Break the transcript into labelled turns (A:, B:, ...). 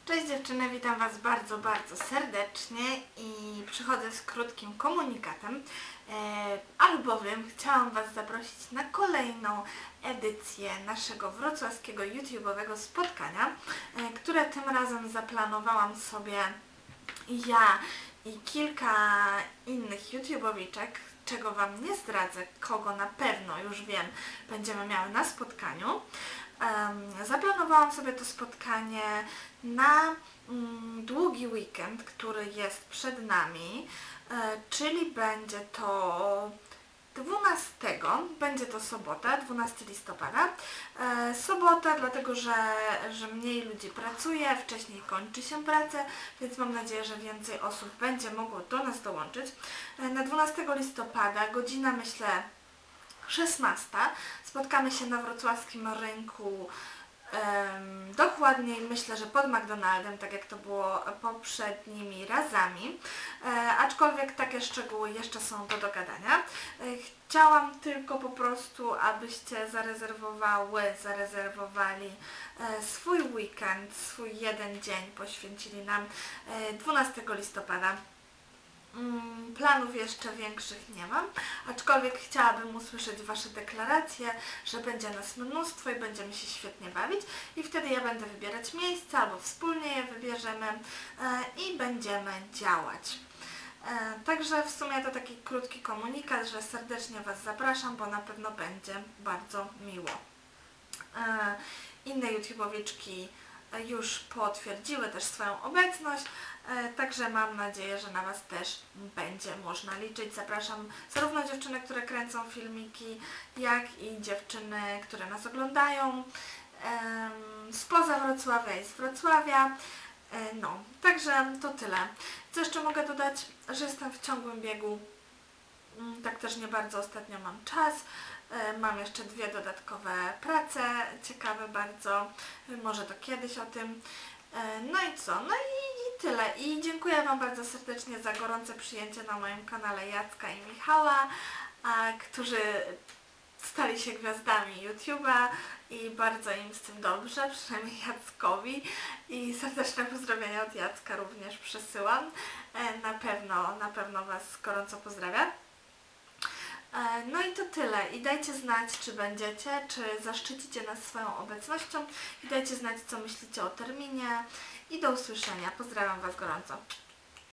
A: Cześć dziewczyny, witam Was bardzo, bardzo serdecznie i przychodzę z krótkim komunikatem, albowiem chciałam Was zaprosić na kolejną edycję naszego wrocławskiego YouTube'owego spotkania, które tym razem zaplanowałam sobie ja i kilka innych YouTube'owiczek, czego Wam nie zdradzę, kogo na pewno już wiem, będziemy miały na spotkaniu. Zaplanowałam sobie to spotkanie na długi weekend, który jest przed nami, czyli będzie to 12, będzie to sobota, 12 listopada. Sobota, dlatego że mniej ludzi pracuje, wcześniej kończy się pracę, więc mam nadzieję, że więcej osób będzie mogło do nas dołączyć. Na 12 listopada, godzina myślę 16, spotkamy się na wrocławskim rynku, dokładniej myślę, że pod McDonaldem, tak jak to było poprzednimi razami, aczkolwiek takie szczegóły jeszcze są do dogadania. Chciałam tylko po prostu, abyście zarezerwowali swój weekend, swój jeden dzień, poświęcili nam 12 listopada. Planów jeszcze większych nie mam, aczkolwiek chciałabym usłyszeć Wasze deklaracje, że będzie nas mnóstwo i będziemy się świetnie bawić i wtedy ja będę wybierać miejsca albo wspólnie je wybierzemy i będziemy działać. Także w sumie to taki krótki komunikat, że serdecznie Was zapraszam, bo na pewno będzie bardzo miło. Inne YouTube'owiczki już potwierdziły też swoją obecność, także mam nadzieję, że na Was też będzie można liczyć. Zapraszam zarówno dziewczyny, które kręcą filmiki, jak i dziewczyny, które nas oglądają spoza Wrocławia i z Wrocławia. No, także to tyle. Co jeszcze mogę dodać, że jestem w ciągłym biegu, tak też nie bardzo ostatnio mam czas. Mam jeszcze 2 dodatkowe prace, ciekawe bardzo, może to kiedyś o tym. No i co? No i tyle. I dziękuję Wam bardzo serdecznie za gorące przyjęcie na moim kanale Jacka i Michała, którzy stali się gwiazdami YouTube'a i bardzo im z tym dobrze, przynajmniej Jackowi, i serdeczne pozdrowienia od Jacka również przesyłam. Na pewno Was gorąco pozdrawiam. No i to tyle. I dajcie znać, czy będziecie, czy zaszczycicie nas swoją obecnością i dajcie znać, co myślicie o terminie i do usłyszenia. Pozdrawiam Was gorąco.